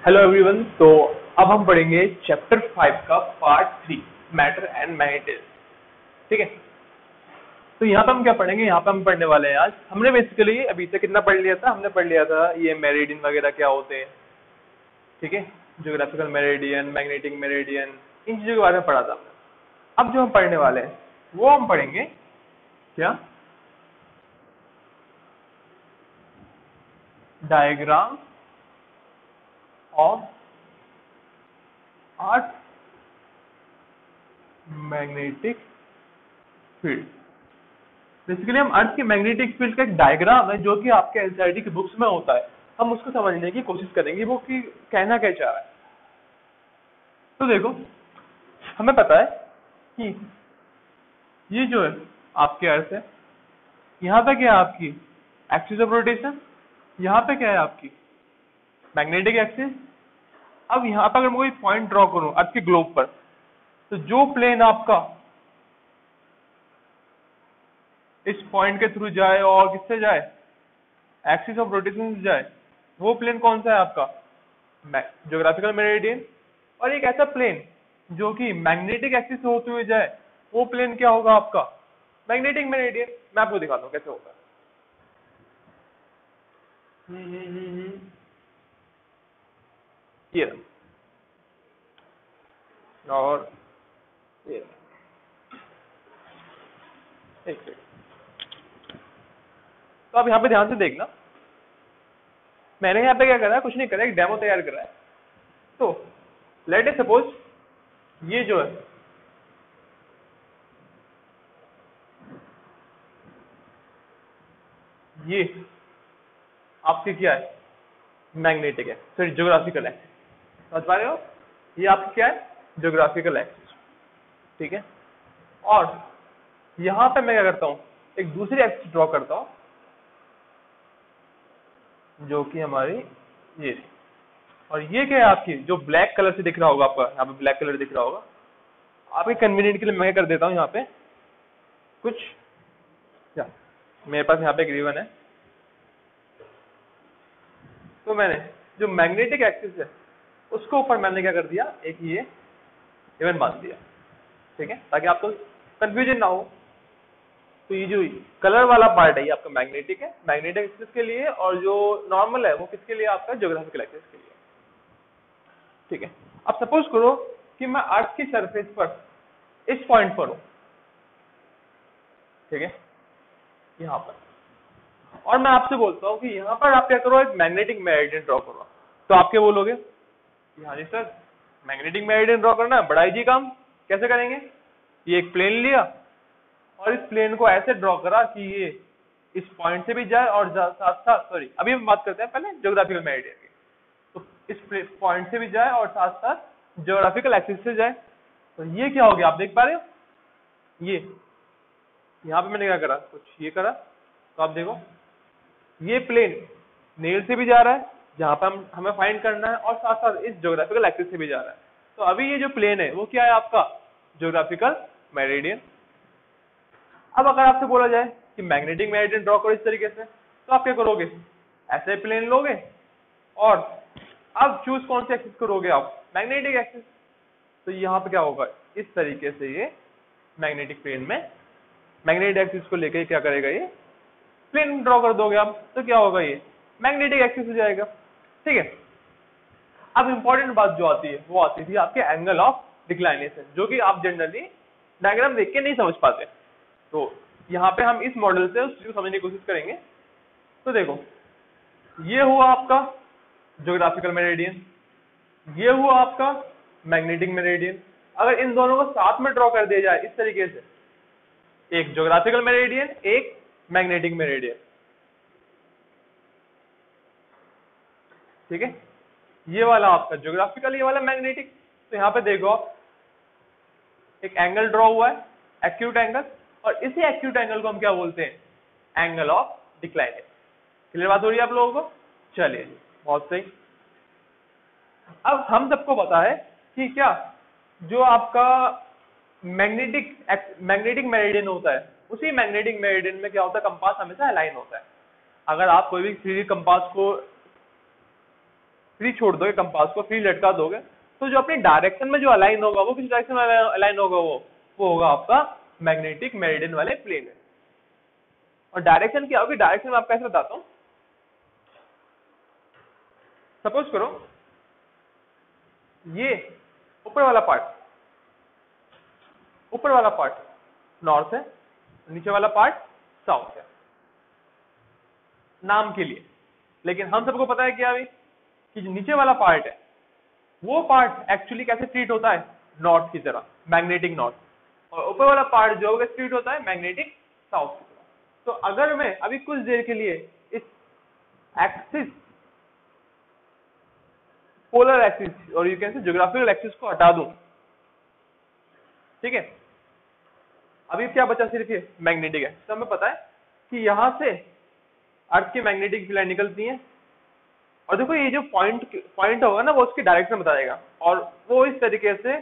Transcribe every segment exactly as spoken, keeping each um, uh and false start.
Hello everyone. तो अब हम पढ़ेंगे चैप्टर फाइव का part three, matter and magnetism. ठीक है, तो यहाँ पे हम क्या पढ़ेंगे? यहाँ पे हम पढ़ने वाले हैं, आज हमने बेसिकली अभी तक कितना पढ़ लिया था? हमने पढ़ लिया था ये मेरिडियन वगैरह क्या होते हैं। ठीक है, ज्योग्राफिकल मेरिडियन, मैग्नेटिक मेरिडियन, इन चीजों के बारे में पढ़ा था हमने। अब जो हम पढ़ने वाले हैं वो हम पढ़ेंगे क्या, diagram of earth magnetic field. Basically हम अर्थ की मैग्नेटिक फील्ड का एक डायग्राम है जो कि आपके एनसीईआरटी की बुक्स में होता है, हम उसको समझने की कोशिश करेंगे वो कि कहना क्या चाह रहा है। तो देखो, हमें पता है कि ये जो है आपके अर्थ है, यहाँ पे क्या है आपकी एक्सिस ऑफ रोटेशन, यहाँ पे क्या है आपकी मैग्नेटिक एक्सिस। अब यहाँ पर अगर मैं कोई पॉइंट ड्रॉ करूं अर्थ के ग्लोब पर, तो जो प्लेन आपका इस पॉइंट के थ्रू जाए और किससे जाए, एक्सिस ऑफ रोटेशन से जाए, वो प्लेन कौन सा है आपका ज्योग्राफिकल मेरिडियन। और एक ऐसा प्लेन जो कि मैग्नेटिक एक्सिस से होते हुए जाए, वो प्लेन क्या होगा आपका मैग्नेटिक मेरिडियन। मैं आपको दिखाता हूँ कैसे होगा। हम्म हम्म हम्म हम्म ये और ये एक सेकंड। तो आप यहाँ पे ध्यान से देखना, मैंने यहाँ पे क्या करा है, कुछ नहीं करा, एक डेमो तैयार करा है। तो लेट इट सपोज ये जो है ये आपके क्या है मैग्नेटिक है, सॉरी ज्योग्राफिकल एक्सिस। समझ पा रहे हो? ये आपकी क्या है ज्योग्राफिकल एक्सिस। ठीक है, और यहाँ पे मैं क्या करता हूँ, एक दूसरी एक्सिस ड्रॉ करता हूँ जो कि हमारी ये, और ये क्या है आपकी जो ब्लैक कलर से दिख रहा होगा आपका, यहाँ पे ब्लैक कलर दिख रहा होगा। आपके कन्वीनियंट के लिए मैं कर देता हूँ यहाँ पे कुछ, या मेरे पास यहाँ पे एक रिबन है, तो मैंने जो मैग्नेटिक एक्सिस है उसको ऊपर मैंने क्या कर दिया, एक ये रिबन बांध दिया। ठीक है, ताकि आपको कंफ्यूजन ना हो। तो ये जो कलर वाला पार्ट है ये आपका मैग्नेटिक है, मैग्नेटिक एक्सिस के लिए, और जो नॉर्मल है वो किसके लिए, आपका ज्योग्राफिकल एक्सिस के लिए। ठीक है, अब सपोज करो कि मैं अर्थ की सरफेस पर इस पॉइंट पर हूं, ठीक है, यहाँ पर, और मैं आपसे बोलता हूँ कि यहाँ पर आप क्या करो, एक मैग्नेटिक मेरिडियन ड्रॉ करो। तो आप क्या बोलोगे, हाँ जी सर मैग्नेटिक मेरिडियन ड्रॉ करना है, बड़ा इजी काम, कैसे करेंगे? ये एक प्लेन लिया और इस प्लेन को ऐसे ड्रॉ करा कि ये इस पॉइंट से भी जाए और साथ साथ, सॉरी अभी हम बात करते हैं पहले ज्योग्राफिकल मेरिडियन की, तो इस पॉइंट से भी जाए और साथ साथ ज्योग्राफिकल एक्सिस से जाए। तो ये क्या हो गया, आप देख पा रहे हो? ये यहाँ पे मैंने क्या करा, कुछ ये करा, तो आप देखो ये प्लेन नेल से भी जा रहा है जहां पर हम हमें फाइंड करना है, और साथ साथ इस ज्योग्राफिकल एक्सिस से भी जा रहा है। तो अभी ये जो प्लेन है वो क्या है आपका ज्योग्राफिकल मेरिडियन। अब अगर आपसे बोला जाए कि मैग्नेटिक मेरिडियन ड्रॉ करो इस तरीके से, तो आप क्या करोगे, ऐसे प्लेन लोगे और अब चूज कौन से एक्सिस करोगे आप, मैग्नेटिक एक्सिस। तो यहाँ पे क्या होगा, इस तरीके से ये मैग्नेटिक प्लेन में मैग्नेटिक एक्सिस को लेकर क्या करेगा, ये प्लेन ड्रॉ कर दोगे आप, तो क्या होगा, ये मैग्नेटिक एक्सिस हो जाएगा। ठीक है, अब इंपॉर्टेंट बात जो आती है वो आती थी आपके एंगल ऑफ डिक्लाइनेशन, जो कि आप जनरली डायग्राम देख के नहीं समझ पाते। तो यहाँ पे हम इस मॉडल से उस चीज को समझने की कोशिश करेंगे। तो देखो, ये हुआ आपका ज्योग्राफिकल मेरिडियन, ये हुआ आपका मैग्नेटिक मेरिडियन। अगर इन दोनों को साथ में ड्रॉ कर दिया जाए इस तरीके से, एक ज्योग्राफिकल मेरिडियन एक मैग्नेटिक मेरिडियन, ठीक है, ये वाला आपका ज्योग्राफिकल, ये वाला मैग्नेटिक। तो यहाँ पे देखो आप एक एंगल ड्रॉ हुआ है, एक्यूट एंगल, और इसी एक्यूट एंगल को हम क्या बोलते हैं, एंगल ऑफ डिक्लाइनेशन। क्लियर बात हो रही है आप लोगों को? चलिए जी, बहुत सही। अब हम सबको पता है कि क्या जो आपका मैग्नेटिक मैग्नेटिक मेरिडियन होता है, उसी मैग्नेटिक मेरिडियन में क्या होता है, कंपास हमेशा अलाइन होता है। अगर आप कोई भी थ्री डी कंपास को फ्री छोड़ दोगे, कंपास को फ्री लटका दोगे, तो जो अपनी डायरेक्शन में जो अलाइन होगा वो किस डायरेक्शन में अलाइन होगा, वो वो होगा आपका मैग्नेटिक मेरिडियन वाले प्लेन में। और डायरेक्शन क्या होगी, डायरेक्शन में आपको ऐसे बताता हूँ। सपोज करो ये ऊपर वाला पार्ट, ऊपर वाला पार्ट नॉर्थ है, नीचे वाला पार्ट साउथ है, नाम के लिए। लेकिन हम सबको पता है क्या अभी कि जो नीचे वाला पार्ट है वो पार्ट एक्चुअली कैसे ट्रीट होता है, नॉर्थ की तरह, मैग्नेटिक नॉर्थ, और ऊपर वाला पार्ट जो है ट्रीट होता है मैग्नेटिक साउथ की तरह। तो अगर मैं अभी कुछ देर के लिए इस एक्सिस, पोलर एक्सिस और you can say geographical axis को हटा दूं, ठीक है, अभी क्या बचा, सिर्फ ये मैग्नेटिक है। तो हमें पता है कि यहां से अर्थ की मैग्नेटिक फील्ड निकलती है, और देखो ये जो पॉइंट पॉइंट होगा ना वो उसकी डायरेक्शन बताएगा, और वो इस तरीके से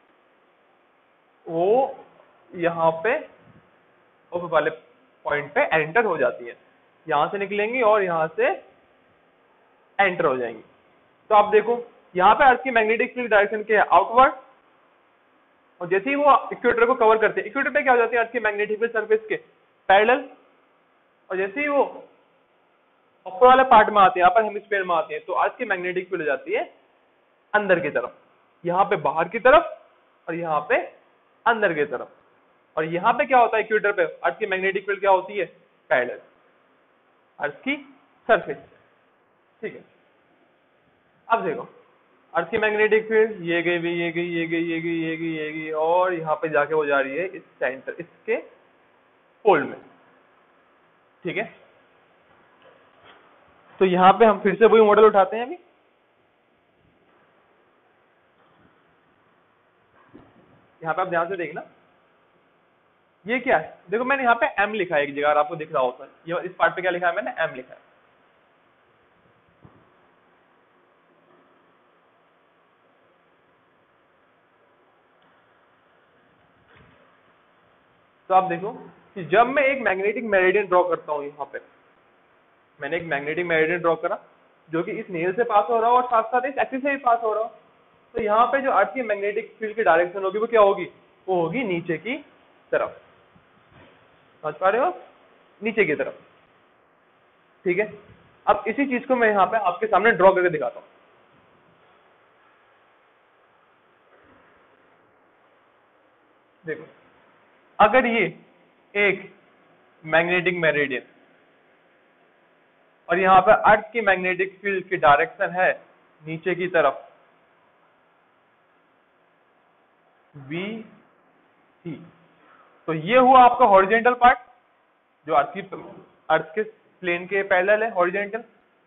वो यहाँ पे ऊपर वाले पॉइंट पे एंटर हो जाती है, यहां से निकलेंगी और यहां से एंटर हो जाएंगी। तो आप देखो यहाँ पे अर्थ की मैग्नेटिक फील्ड डायरेक्शन के आउटवर्ड, और जैसे ही वो इक्वेटर को कवर करते हैं, इक्वेटर पे क्या हो जाती है अर्थ की मैग्नेटिक फील्ड सरफेस के पैरेलल, और जैसे ही वो ऊपर वाले पार्ट में आते हैं, यहाँ पर हेमिस्फीयर में आते हैं, तो अर्थ की मैग्नेटिक फील्ड हो जाती है अंदर की तरफ, यहाँ पे बाहर की तरफ और यहाँ पे अंदर की तरफ। और यहाँ पे क्या होता है इक्वेटर पे, अर्थ की मैग्नेटिक फील्ड क्या होती है, पैरेलल अर्थ की सरफेस, ठीक है। अब देखो अर्थ की मैग्नेटिक फील्ड ये गई भी, ये गई, ये गई, ये गई, ये गई, ये गई, और यहाँ पे जाके वो जा रही है इस सेंटर, इसके पोल में, ठीक है। तो यहाँ पे हम फिर से वही मॉडल उठाते हैं अभी। यहाँ पे आप ध्यान से देखना, ये क्या है, देखो मैंने यहाँ पे एम लिखा है एक जगह, आपको दिख रहा होता है, ये इस पार्ट पे क्या लिखा है मैंने, एम लिखा है। तो आप देखो कि जब मैं एक मैग्नेटिक मेरिडियन ड्रॉ करता हूँ, यहाँ पे मैंने एक मैग्नेटिक मेरिडियन ड्रॉ करा जो कि इस नेल से पास हो रहा हो और साथ साथ इस एक्सिस से भी पास हो रहा हो, तो यहाँ पे जो अर्थ की मैग्नेटिक फील्ड की डायरेक्शन होगी वो क्या होगी, वो होगी नीचे की तरफ, समझ पा रहे हो, नीचे की तरफ, ठीक है। अब इसी चीज को मैं यहाँ पे आपके सामने ड्रॉ करके दिखाता हूँ। देखो अगर ये एक मैग्नेटिक मेरिडियन और यहाँ पे अर्थ की मैग्नेटिक फील्ड की डायरेक्शन है नीचे की तरफ बी सी, तो ये हुआ आपका हॉरिजेंटल पार्ट जो अर्थ की अर्थ के प्लेन के पैरेलल है, हॉरिजेंटल।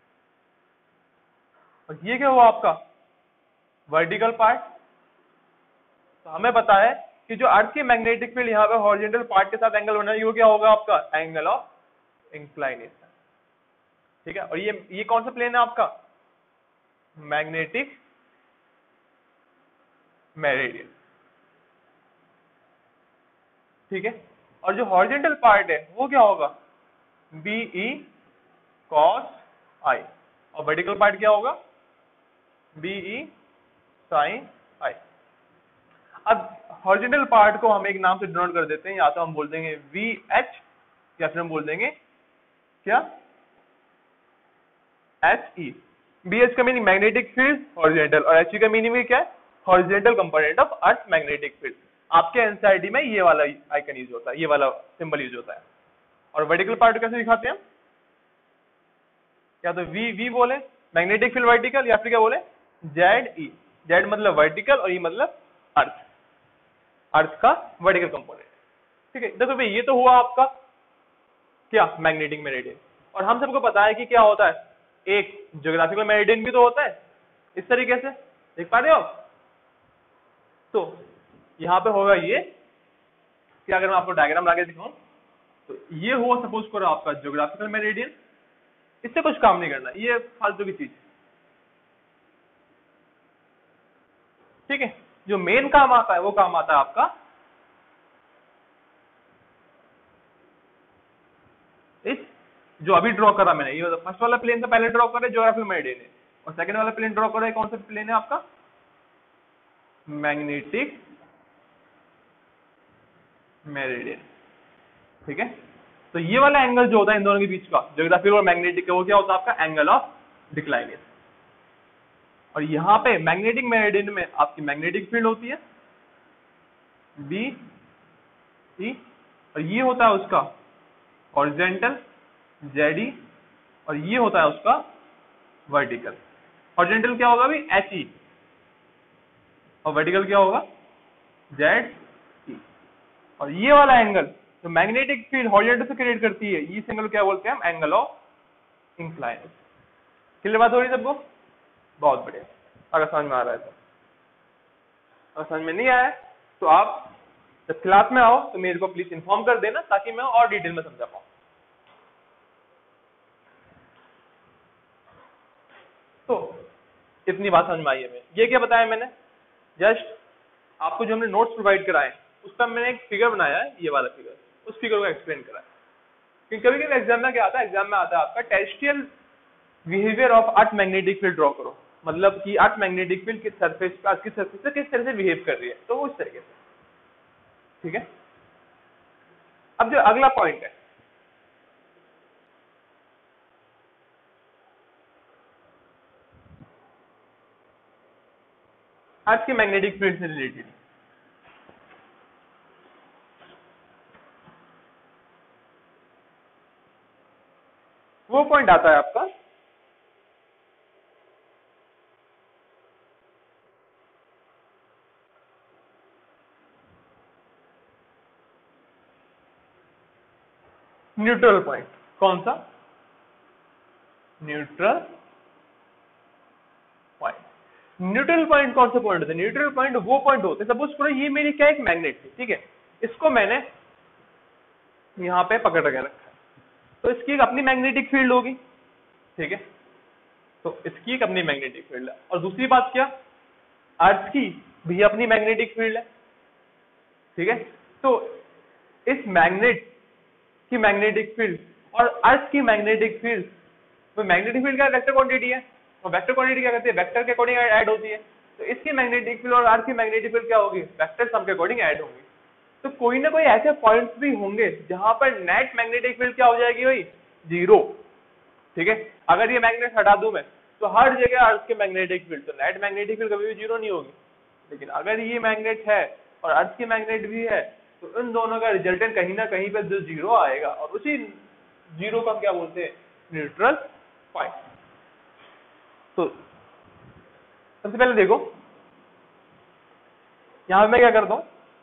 और ये क्या हुआ आपका वर्टिकल पार्ट। तो हमें पता है कि जो अर्थ की मैग्नेटिक फील्ड यहाँ पे हॉरिजेंटल पार्ट के साथ एंगल बना है, ये क्या होगा आपका एंगल ऑफ इंक्लाइनेशन, ठीक है। और ये ये कौन सा प्लेन है आपका, मैग्नेटिक मेरिडियन, ठीक है। और जो हॉरिजेंटल पार्ट है वो क्या होगा बी ई कॉस आई, और वर्टिकल पार्ट क्या होगा बी ई साइन आई। अब हॉरिजेंटल पार्ट को हम एक नाम से डिनोट कर देते हैं, या तो हम बोल देंगे वी एच या फिर हम बोल देंगे क्या एच ई। बी एच का मीनिंग मैग्नेटिक फील्ड हॉरिजेंटल, और एच ई का मीनिंग क्या है horizontal component of earth magnetic field. आपके एनसीईआरटी में ये वाला आइकन यूज होता है, ये वाला सिंबल यूज होता है। और वर्टिकल पार्ट कैसे दिखाते हैं, या तो वी वी बोले मैग्नेटिक फील्ड वर्टिकल, या फिर क्या बोले जेड ई, जेड मतलब वर्टिकल और ई मतलब अर्थ, अर्थ का वर्टिकल कंपोनेंट, ठीक है। देखो भाई ये तो हुआ आपका क्या मैग्नेटिक मेरिडियन। और हम सबको पता है कि क्या होता है एक ज्योग्राफिकल मेरिडियन भी तो होता है इस तरीके से, देख पा रहे हो। तो यहाँ पे होगा ये कि अगर मैं आपको डायग्राम लाके दिखाऊं तो ये हुआ सपोज करो आपका ज्योग्राफिकल मेरिडियन, इससे कुछ काम नहीं करना, ये फालतू की चीज, ठीक है। जो मेन काम आता है वो काम आता है आपका इस जो अभी ड्रॉ करा मैंने, ये फर्स्ट वाला प्लेन था पहले ड्रॉ करे ज्योग्राफिकल मेरिडियन है, और सेकंड वाला प्लेन ड्रॉ करो, कौन सा प्लेन है आपका, मैग्नेटिक मेरिडियन, ठीक है। तो ये वाला एंगल जो होता है इन दोनों के बीच का, ज्योग्राफिकल और मैग्नेटिक का, वो क्या होता है आपका एंगल ऑफ डिक्लाइनेशन। और यहाँ पे मैग्नेटिक मेरिडियन में आपकी मैग्नेटिक फील्ड होती है बी ई, और ये होता है उसका हॉरिजॉन्टल जेड ई, और ये होता है उसका वर्टिकल। हॉरिजॉन्टल क्या होगा भी एच ई, और वर्टिकल क्या होगा जेड ई। और ये वाला एंगल जो मैग्नेटिक फील्ड हॉरिजॉन्टल से क्रिएट करती है, इस एंगल क्या बोलते हैं हम, एंगल ऑफ इंक्लाइनेशन। क्लियर बात हो रही है सबको, बहुत बढ़िया। अगर समझ में आ रहा है तो, अगर समझ में नहीं आया है तो आप जब क्लास में आओ तो मेरे को प्लीज इन्फॉर्म कर देना, ताकि मैं और डिटेल में समझा पाऊं। तो इतनी बात समझ में आई है। मैं ये क्या बताया मैंने, जस्ट आपको जो हमने नोट्स प्रोवाइड कराए उसका मैंने एक फिगर बनाया है, ये वाला फिगर, उस फिगर को एक्सप्लेन करा है। क्योंकि कभी कभी एग्जाम में क्या आता है, एग्जाम में आता है आपका terrestrial behaviour of earth magnetic field draw करो, मतलब कि अर्थ मैग्नेटिक फील्ड किस सरफेस पे, अर्थ की सरफेस पे किस तरह से बिहेव कर रही है, तो वो इस तरीके से, ठीक है। अब जो अगला पॉइंट है, अर्थ की मैग्नेटिक फील्ड से रिलेटेड, वो पॉइंट आता है आपका न्यूट्रल पॉइंट। कौन सा, न्यूट्रल पॉइंट। न्यूट्रल पॉइंट कौन सा पॉइंट होता है, न्यूट्रल पॉइंट वो पॉइंट होते हैं, सपोज करो ये मेरी क्या एक मैग्नेट थी, ठीक है, इसको मैंने यहाँ पे पकड़ के रखा है, तो इसकी एक अपनी मैग्नेटिक फील्ड होगी, ठीक है, तो इसकी एक अपनी मैग्नेटिक फील्ड है। और दूसरी बात क्या, अर्थ की भी अपनी मैग्नेटिक फील्ड है, ठीक है। तो इस मैग्नेट की मैग्नेटिक फील्ड और अर्थ की मैग्नेटिक फील्ड, तो मैग्नेटिक फील्ड का वेक्टर क्वांटिटी है, और वेक्टर क्वांटिटी क्या कहते हैं, वेक्टर के अकॉर्डिंग ऐड होती है। तो इसकी मैग्नेटिक फील्ड और अर्थ की मैग्नेटिक फील्ड क्या होगी, वेक्टर सम के अकॉर्डिंग ऐड होंगी। तो कोई ना कोई ऐसे पॉइंट्स भी होंगे जहां पर नेट मैग्नेटिक फील्ड क्या हो जाएगी भाई, जीरो, ठीक है। अगर ये मैग्नेट हटा दूं मैं, तो हर जगह अर्थ के मैग्नेटिक फील्ड, तो नेट मैग्नेटिक फील्ड कभी भी जीरो नहीं होगी। लेकिन अगर ये मैग्नेट है और अर्थ की मैग्नेट भी है, तो इन दोनों का रिजल्टेंट कहीं ना कहीं पे जो जीरो आएगा, और उसी जीरो को हम क्या बोलते हैं, न्यूट्रल पॉइंट। तो सबसे पहले देखो, यहां मैं क्या करता हूं,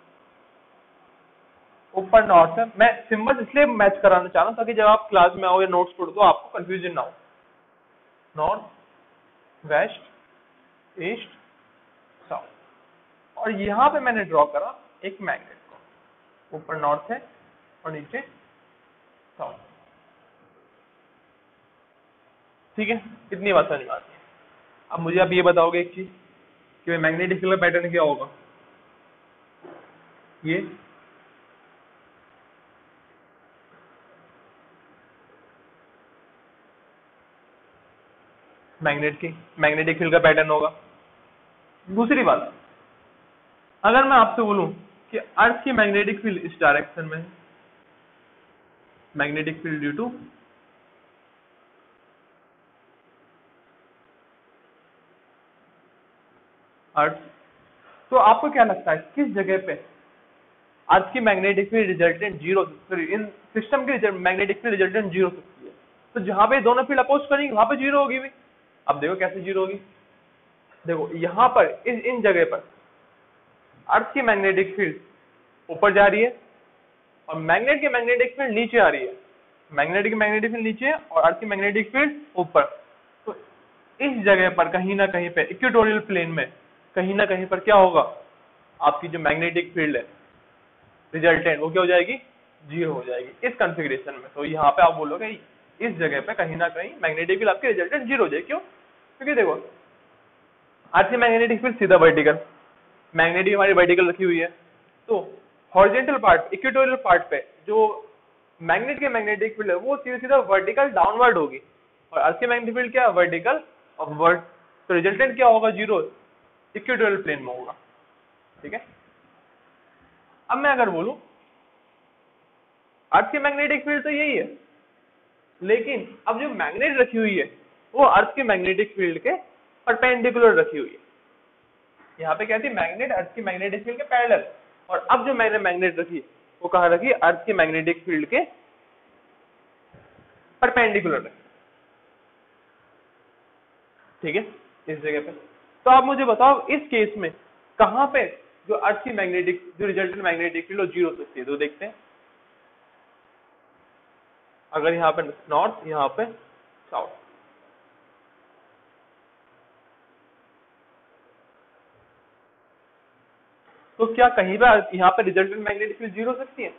ऊपर नॉर्थ है, मैं सिंबल इसलिए मैच कराना चाह रहा हूं ताकि जब आप क्लास में आओ या नोट्स पढ़ो तो आपको कंफ्यूजन ना हो। नॉर्थ, वेस्ट, ईस्ट, साउथ, और यहां पे मैंने ड्रॉ करा एक मैग्नेट को, ऊपर नॉर्थ है और नीचे साउथ, ठीक है। इतनी बात समझ में आती है। अब मुझे आप ये बताओगे एक चीज कि मैग्नेटिक फील्ड का पैटर्न क्या होगा, ये मैग्नेट की मैग्नेटिक फील्ड का पैटर्न होगा। दूसरी बात, अगर मैं आपसे बोलूं कि अर्थ की मैग्नेटिक फील्ड इस डायरेक्शन में है, magnetic field due to earth, तो आपको क्या लगता है किस जगह पे अर्थ की magnetic field resultant zero, sorry इन सिस्टम की मैग्नेटिक फील्ड रिजल्टेंट जीरो सकती है। तो जहां पे दोनों फील्ड अपोज करेंगे वहां पे जीरो होगी भी। अब देखो कैसे जीरो होगी, देखो यहां पर इस इन जगह पर अर्थ की मैग्नेटिक फील्ड ऊपर जा रही है और मैग्नेट की मैग्नेटिक फील्ड नीचे आ रही है, मैग्नेटिक की मैग्नेटिक फील्ड नीचे और अर्थ की मैग्नेटिक फील्ड ऊपर। तो इस जगह पर कहीं ना कहीं पे इक्वेटोरियल प्लेन में कहीं ना कहीं पर क्या होगा, आपकी जो मैग्नेटिक फील्ड है रिजल्टेंट वो क्या हो जाएगी, जीरो हो जाएगी इस कॉन्फ़िगरेशन में। तो यहाँ पे आप बोलोगे इस जगह पे कहीं ना कहीं मैग्नेटिक फील्ड आपकी रिजल्टेंट जीरो हो जाएगी। क्यों, क्योंकि देखो अर्थ की मैग्नेटिक फील्ड सीधा वर्टिकल, मैग्नेटिक हमारी वर्टिकल रखी हुई है, तो हॉरिजॉन्टल पार्ट इक्वेटोरियल पार्ट पे जो मैग्नेट के मैग्नेटिक फील्ड है वो सीधा सीधा वर्टिकल डाउनवर्ड होगी, और अर्थ की मैग्नेटिक फील्ड क्या है, वर्टिकल अपवर्ड। तो रिजल्टेंट क्या होगा, जीरो, इक्वेटोरियल प्लेन में होगा। ठीक है, अब मैं अगर बोलूं अर्थ की मैग्नेटिक फील्ड तो यही है, लेकिन अब जो मैग्नेट रखी हुई है वो अर्थ की मैग्नेटिक फील्ड के परपेंडिकुलर रखी हुई है। यहाँ पे क्या थी, मैग्नेट अर्थ की मैग्नेटिक फील्ड के पैरेलल, और अब जो मैंने मैग्नेट रखी वो कहाँ रखी, अर्थ की मैग्नेटिक फील्ड के परपेंडिकुलर रखी। ठीक है, इस जगह पे। तो आप मुझे बताओ इस केस में कहां पे जो अर्थ की मैग्नेटिक, जो रिजल्टेंट मैग्नेटिक फील्ड जीरो हो सकती है, तो देखते हैं। अगर यहाँ पे नॉर्थ, यहाँ पे साउथ, तो क्या कहीं पे यहाँ पे रिजल्टेंट मैग्नेटिक फील्ड जीरो हो सकती है?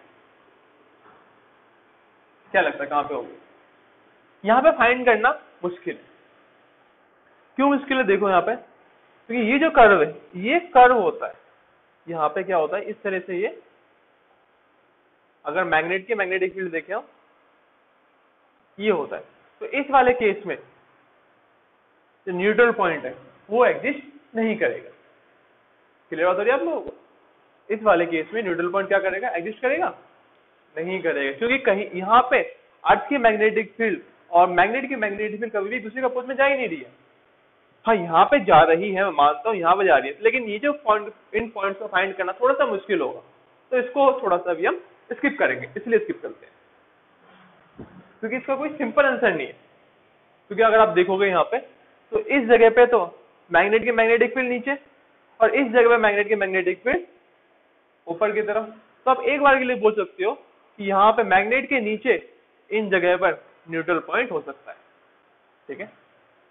क्या लगता है कहां पे होगी? यहाँ पे फाइंड करना मुश्किल है। क्यों मुश्किल है? देखो यहाँ पे, क्योंकि ये जो कर्व है ये कर्व होता है, यहाँ पे क्या होता है इस तरह से, ये अगर मैग्नेट की मैग्नेटिक फील्ड देखें हम, ये होता है। तो इस वाले केस में जो न्यूट्रल पॉइंट है वो एग्जिस्ट नहीं करेगा। क्लियर बात हो रही है आप लोगों को? इस वाले केस में न्यूट्रल पॉइंट क्या करेगा, एग्जिस्ट करेगा नहीं करेगा, क्योंकि कहीं यहाँ पे अर्थ की मैग्नेटिक फील्ड और मैग्नेट की मैग्नेटिक फील्ड कभी भी दूसरे के अपोज में जा ही नहीं रही है। हाँ, यहाँ पे जा रही है, मैं मानता हूँ यहाँ पे जा रही है, लेकिन ये जो पॉइंट, इन पॉइंट्स को फाइंड करना थोड़ा सा मुश्किल होगा, तो इसको थोड़ा सा भी हम स्किप करेंगे, इसलिए स्किप करते हैं, क्योंकि इसका कोई सिंपल आंसर नहीं है। क्योंकि अगर आप देखोगे यहाँ पे, तो इस जगह पे तो मैग्नेट की मैग्नेटिक फील्ड नीचे, और इस जगह पे मैग्नेट की मैग्नेटिक फील्ड ऊपर की तरफ। तो आप एक बार के लिए बोल सकते हो कि यहाँ पे मैग्नेट के नीचे इन जगह पर न्यूट्रल पॉइंट हो सकता है। ठीक है,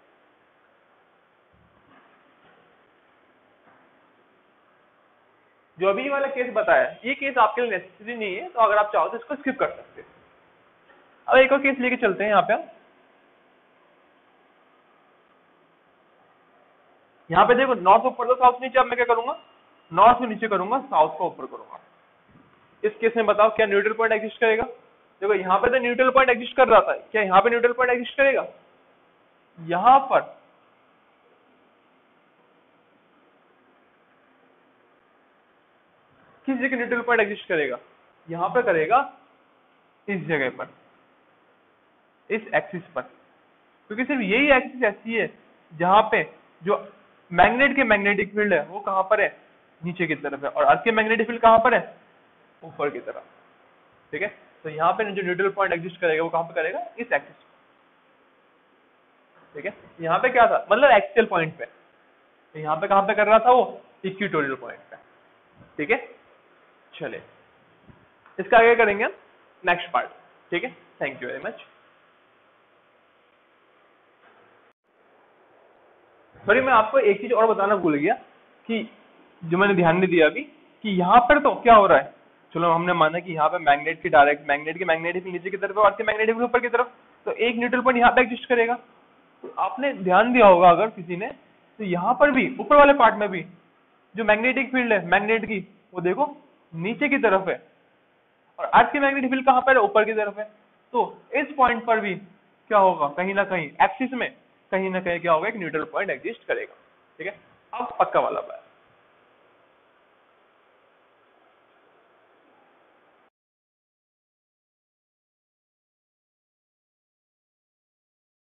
जो अभी वाला केस बताया, ये केस आपके लिए नेसेसरी नहीं है, तो अगर आप चाहो तो इसको स्किप कर सकते हो। अब एक और केस लेके चलते हैं यहाँ पे। यहाँ पे देखो, नॉर्थ ऊपर तो साउथ नीचे। अब मैं क्या करूंगा, नॉर्थ को नीचे करूंगा, साउथ को ऊपर करूंगा। इस केस में बताओ क्या न्यूट्रल पॉइंट एग्जिस्ट करेगा? देखो यहाँ पे तो न्यूट्रल पॉइंट एग्जिस्ट कर रहा था, क्या यहाँ पे न्यूट्रल पॉइंट एग्जिस्ट करेगा? यहाँ पर किस जगह न्यूट्रल पॉइंट एग्जिस्ट करेगा? यहाँ पर करेगा, इस जगह पर, इस एक्सिस पर, क्योंकि सिर्फ यही एक्सिस ऐसी है जहां पे जो मैग्नेट के मैग्नेटिक फील्ड है वो कहां पर है, नीचे की तरफ है, और अर्थ के मैग्नेटिक फील्ड कहां पर है, ऊपर की तरफ। ठीक है, तो यहाँ पे जो न्यूट्रल पॉइंट एग्जिस्ट करेगा वो कहां पे करेगा, इस एक्सिस। ठीक है, यहाँ पे क्या था, मतलब एक्सियल पॉइंट पे, तो यहाँ पे कहां पे कर रहा था वो, इक्वेटोरियल पॉइंट पे। ठीक है, चलिए इसका आगे करेंगे नेक्स्ट पार्ट। ठीक है, thank you very much. Sorry, मैं आपको एक चीज और बताना भूल गया कि जो मैंने ध्यान नहीं दिया अभी, कि यहाँ पर तो क्या हो रहा है, चलो हमने माना कि यहाँ पे मैग्नेट की डायरेक्ट, मैग्नेट की मैग्नेटिक नीचे की तरफ और अर्थ की मैग्नेटिक ऊपर की तरफ, तो एक न्यूट्रल पॉइंट यहाँ पे एग्जिस्ट करेगा। तो आपने ध्यान दिया होगा अगर किसी ने, तो यहाँ पर भी ऊपर वाले पार्ट में भी जो मैग्नेटिक फील्ड है मैग्नेट की, वो देखो नीचे की तरफ है, और अर्थ की मैग्नेटिक फील्ड कहाँ पर है, ऊपर की तरफ है। तो इस पॉइंट पर भी क्या होगा, कहीं ना कहीं एक्सिस में कहीं ना कहीं क्या होगा, एक न्यूट्रल पॉइंट एग्जिस्ट करेगा। ठीक है, अब पक्का वाला बात।